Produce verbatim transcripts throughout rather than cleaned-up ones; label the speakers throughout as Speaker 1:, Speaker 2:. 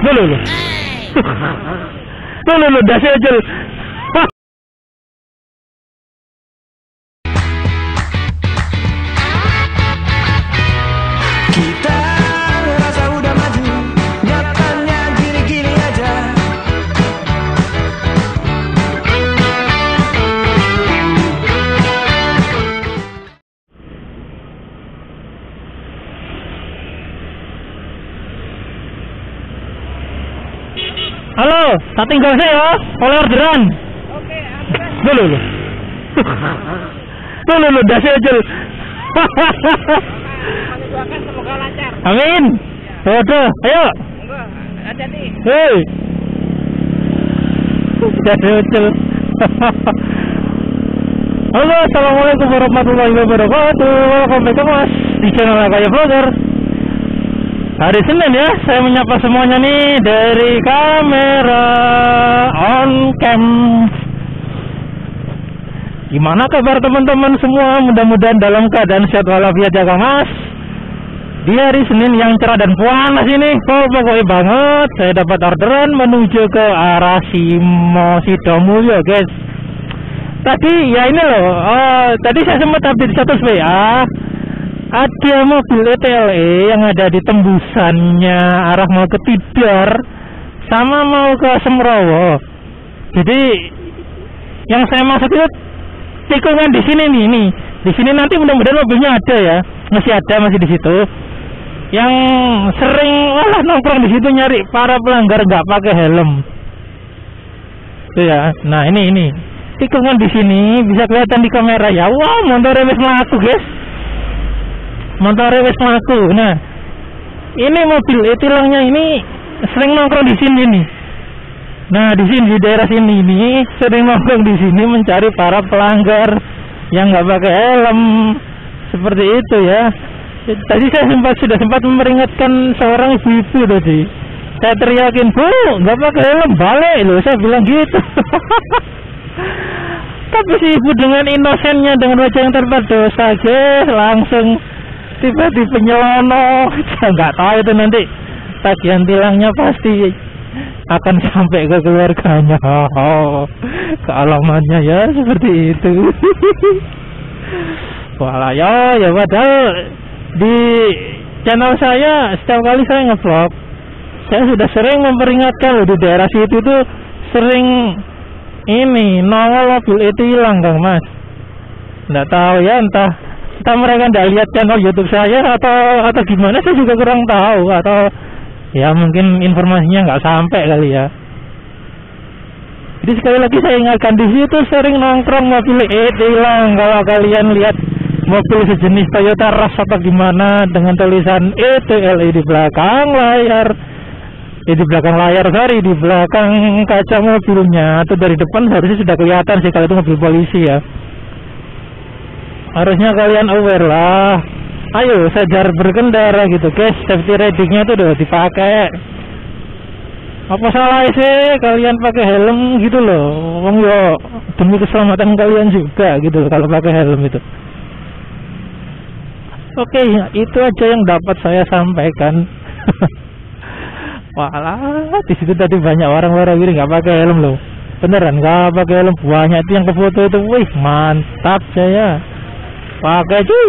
Speaker 1: Loh loh loh. Loh loh loh, dasi aja.
Speaker 2: Kita ngerasa udah maju, nyatanya gini-gini aja.
Speaker 1: Halo, tak tinggal saya ya, oleh orderan.
Speaker 3: Oke, orderan.
Speaker 1: Loh loh loh. Loh loh loh, dasi aja.
Speaker 3: Kami doakan semoga lancar.
Speaker 1: Amin. Waduh, ayo.
Speaker 3: Monggo, hati-hati.
Speaker 1: Hei. Dasi aja. Halo, assalamualaikum warahmatullahi wabarakatuh. Welcome back to Mas di channel Kaya Vlogger. Hari Senin ya, saya menyapa semuanya nih dari kamera on cam. Gimana kabar teman-teman semua? Mudah-mudahan dalam keadaan sehat walafiat jaga Mas. Di hari Senin yang cerah dan panas ini, oh pokoknya banget. Saya dapat orderan menuju ke arah Simo Sidomulyo guys. Tadi ya ini loh, oh, tadi saya sempat update status W A. Ada mobil E T L E yang ada di tembusannya arah mau ke Tidar sama mau ke Semrowo. Jadi yang saya maksud itu tikungan di sini nih, nih. Di sini nanti mudah-mudahan mobilnya ada ya, masih ada masih di situ. Yang sering olah nongkrong di situ nyari para pelanggar nggak pakai helm. Itu ya. Nah ini ini tikungan di sini bisa kelihatan di kamera ya. Wah, motor wis mlaku guys. Motor wis mlaku. Nah, ini mobil e tilangnya ini sering nongkrong di sini nih. Nah, di sini di daerah sini ini sering nongkrong di sini mencari para pelanggar yang nggak pakai helm seperti itu ya. Tadi saya sempat sudah sempat memperingatkan seorang ibu-ibu tadi. Saya teriakin, "Bu, nggak pakai helm, balik loh." Saya bilang gitu. Tapi si ibu dengan inosennya, dengan wajah yang tanpa dosa, guys, langsung tiba-tiba nyelonong. Saya nggak tahu itu nanti tagihan tilangnya pasti akan sampai ke keluarganya. Oh, ke alamatnya ya seperti itu. Walah ya, ya padahal di channel saya setiap kali saya ngevlog, saya sudah sering memperingatkan loh, di daerah situ tuh sering ini nongol mobil itu hilang Kang Mas. Nggak tahu ya, entah entah mereka nggak lihat channel YouTube saya atau atau gimana, saya juga kurang tahu, atau ya mungkin informasinya nggak sampai kali ya. Jadi sekali lagi saya ingatkan, di situ sering nongkrong mobil E T hilang. Kalau kalian lihat mobil sejenis Toyota Rush atau gimana dengan tulisan E T L E di belakang layar, eh, di belakang layar sorry, di belakang kaca mobilnya atau dari depan harusnya sudah kelihatan sih kalau itu mobil polisi ya. Harusnya kalian aware lah. Ayo sadar berkendara gitu guys, safety ridingnya tuh udah dipakai. Apa salah sih kalian pakai helm gitu loh? Wong yo demi keselamatan kalian juga gitu loh kalau pakai helm itu. Oke, itu aja yang dapat saya sampaikan. Walah, di situ tadi banyak orang-orang ini nggak pakai helm loh. Beneran nggak pakai helm, banyak itu yang ke foto itu. Wih, mantap saya. Pakai cuy.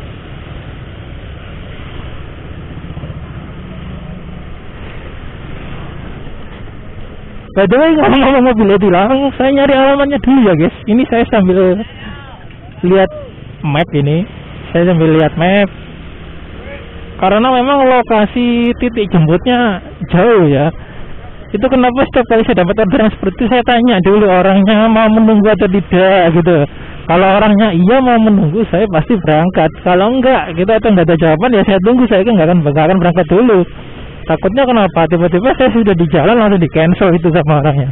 Speaker 1: By the way, ngomong-ngomong mobil tilang, saya nyari alamatnya dulu ya guys. Ini saya sambil lihat map ini. Saya sambil lihat map. Karena memang lokasi titik jemputnya jauh ya. Itu kenapa setiap kali saya dapat orderan seperti itu, saya tanya dulu orangnya mau menunggu atau tidak gitu. Kalau orangnya iya mau menunggu, saya pasti berangkat. Kalau enggak, kita atau enggak ada jawaban ya saya tunggu, saya kan enggak akan, enggak akan berangkat dulu. Takutnya kenapa? Tiba-tiba saya sudah di jalan langsung di cancel itu sama orangnya.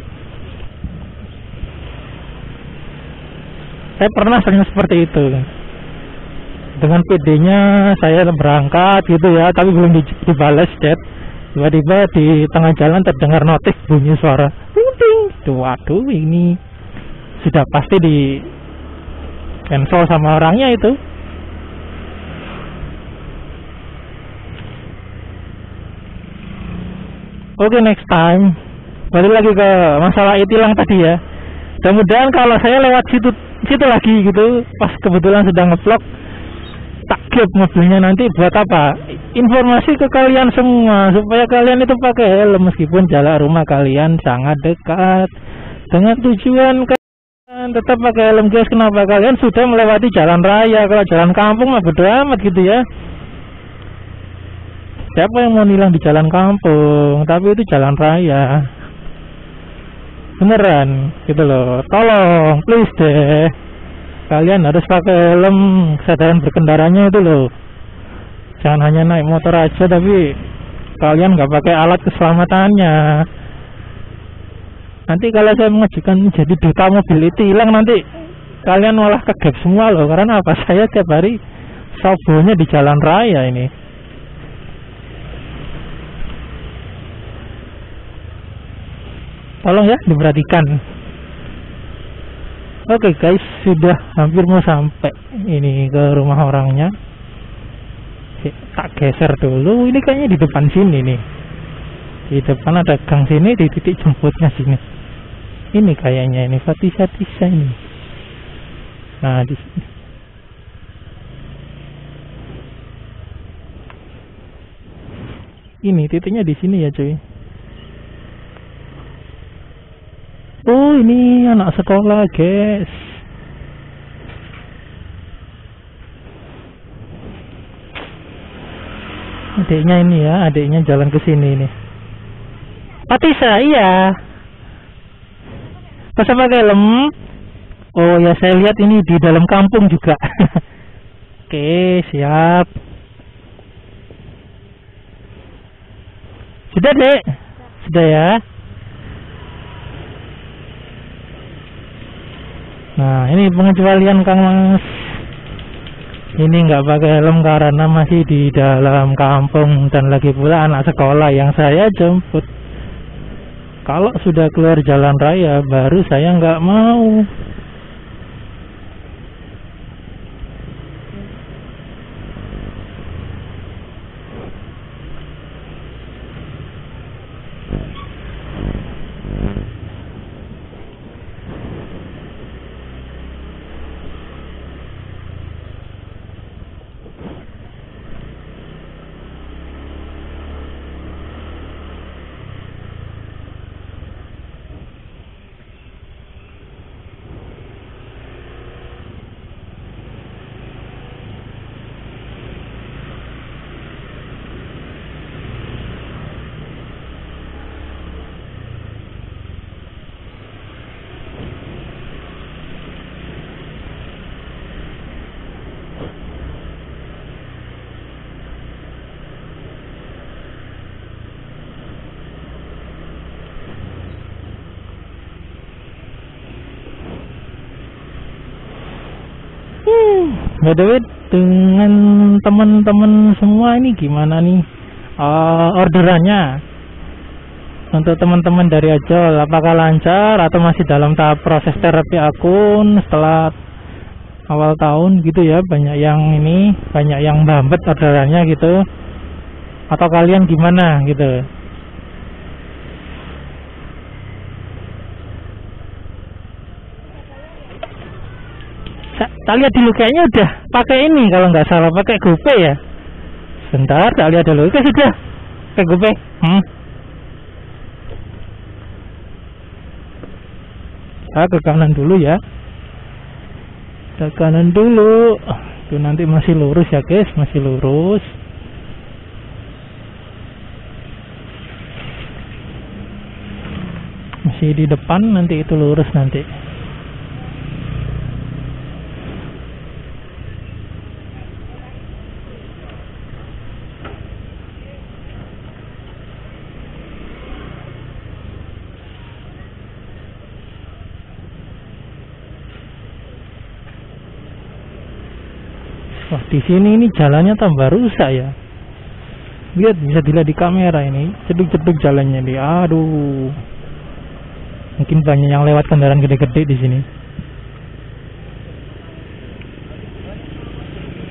Speaker 1: Saya pernah sering seperti itu. Dengan P D-nya saya berangkat gitu ya, tapi belum di, dibalas chat. Tiba-tiba di tengah jalan terdengar notif bunyi suara ting ting. Waduh, ini sudah pasti di cancel sama orangnya itu. Oke, next time. Balik lagi ke masalah e-tilang tadi ya. Mudah-mudahan kalau saya lewat situ situ lagi gitu, pas kebetulan sedang nge-vlog, tak grab mobilnya nanti buat apa? Informasi ke kalian semua supaya kalian itu pakai helm meskipun jalan rumah kalian sangat dekat dengan tujuan kalian tetap pakai helm guys. Kenapa? Kalian sudah melewati jalan raya. Kalau jalan kampung mah bodo amat gitu ya. Siapa yang mau nilang di jalan kampung? Tapi itu jalan raya. Beneran gitu loh. Tolong please deh, kalian harus pakai helm kesadaran berkendaranya itu loh. Jangan hanya naik motor aja tapi kalian nggak pakai alat keselamatannya. Nanti kalau saya mengajukan jadi duta mobil itu hilang, nanti kalian malah kegep semua loh. Karena apa? Saya tiap hari sobonya di jalan raya ini. Tolong ya diperhatikan. Oke guys, sudah hampir mau sampai ini ke rumah orangnya. Tak geser dulu. Ini kayaknya di depan sini nih. Di depan ada gang sini, di titik jemputnya sini. Ini kayaknya ini Fatisa-Tisa ini. Nah di sini. Ini titiknya di sini ya cuy. Oh ini anak sekolah guys. Adiknya ini ya, adiknya jalan ke sini nih. Fatisa, iya. Pas pakai helm. Oh ya, saya lihat ini di dalam kampung juga. Oke, siap. Sudah dek, sudah ya. Nah ini pengecualian Kang Mas. Ini nggak pakai helm karena masih di dalam kampung dan lagi pula anak sekolah yang saya jemput. Kalau sudah keluar jalan raya baru saya nggak mau. By the way, dengan teman-teman semua ini gimana nih uh, orderannya untuk teman-teman dari Ojol? Apakah lancar atau masih dalam tahap proses terapi akun setelah awal tahun gitu ya? Banyak yang ini, banyak yang bambet orderannya gitu. Atau kalian gimana gitu? Tak lihat dulu, kayaknya udah pakai ini kalau nggak salah, pakai GoPay ya. Sebentar, tak lihat dulu. Oke sudah, pakai GoPay. Hmm. Kita ke kanan dulu ya. Ke kanan dulu. Itu nanti masih lurus ya guys, masih lurus. Masih di depan, nanti itu lurus nanti. Wah, di sini ini jalannya tambah rusak ya. Lihat, bisa dilihat di kamera ini, ceduk-ceduk jalannya nih. Aduh. Mungkin banyak yang lewat kendaraan gede-gede di sini.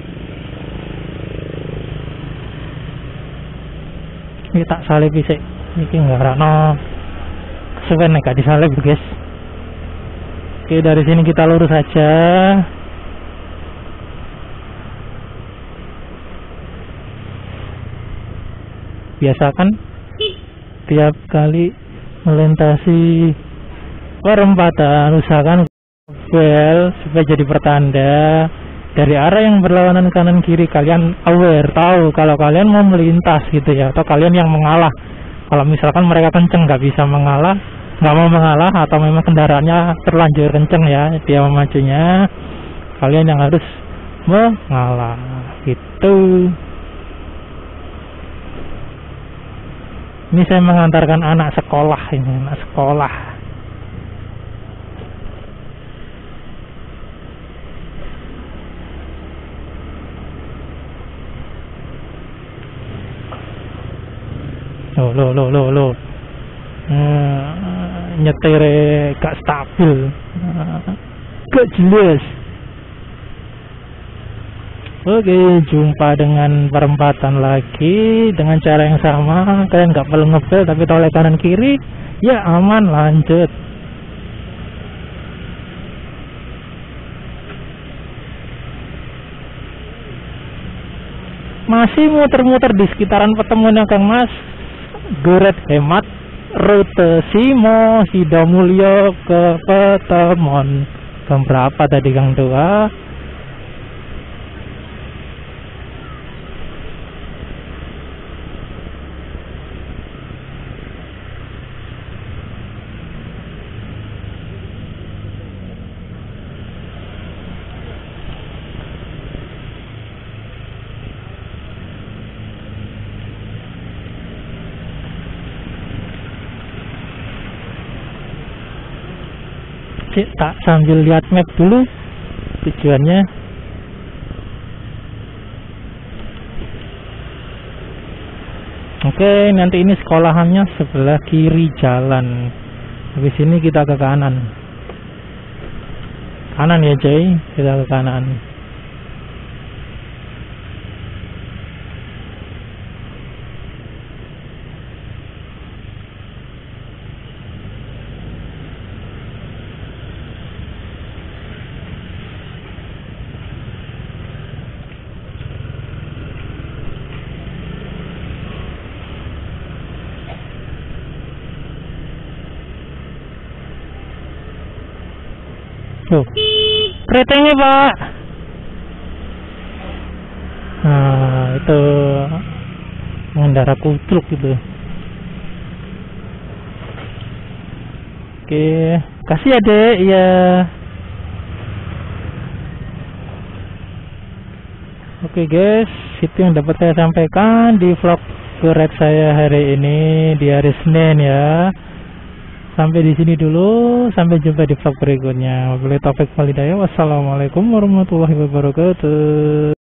Speaker 1: Ini tak salib sih. Iki nggak rano kesuwen nek gak disalib guys. Oke, dari sini kita lurus saja. Biasakan tiap kali melintasi perempatan usahakan bel supaya jadi pertanda dari arah yang berlawanan kanan kiri. Kalian aware, tahu kalau kalian mau melintas gitu ya, atau kalian yang mengalah. Kalau misalkan mereka kenceng nggak bisa mengalah, nggak mau mengalah, atau memang kendaraannya terlanjur kenceng ya dia memacunya, kalian yang harus mengalah gitu. Ini saya mengantarkan anak sekolah, ini anak sekolah. Lo lo lo lo lo. Uh, nyetir gak stabil, uh, gak jelas. Oke, jumpa dengan perempatan lagi dengan cara yang sama. Kalian nggak perlu ngebel, tapi toleh kanan kiri, ya aman, lanjut. Masih muter-muter di sekitaran pertemuan Kang Mas. Goret hemat rute Simo Sidomulyo ke Petemon. Jam berapa tadi Kang Dua? Tak sambil lihat map dulu tujuannya. Oke, nanti ini sekolahannya sebelah kiri jalan. Habis ini kita ke kanan. Kanan ya Jay, kita ke kanan. Tuh, keretanya Pak. Nah, itu mengendara kutruk gitu. Oke, kasih ya Dek ya. Oke guys, itu yang dapat saya sampaikan di vlog Goret saya hari ini di hari Senin ya. Sampai di sini dulu, sampai jumpa di vlog berikutnya. Wabillahi taufik wal hidayah. Wassalamualaikum warahmatullahi wabarakatuh.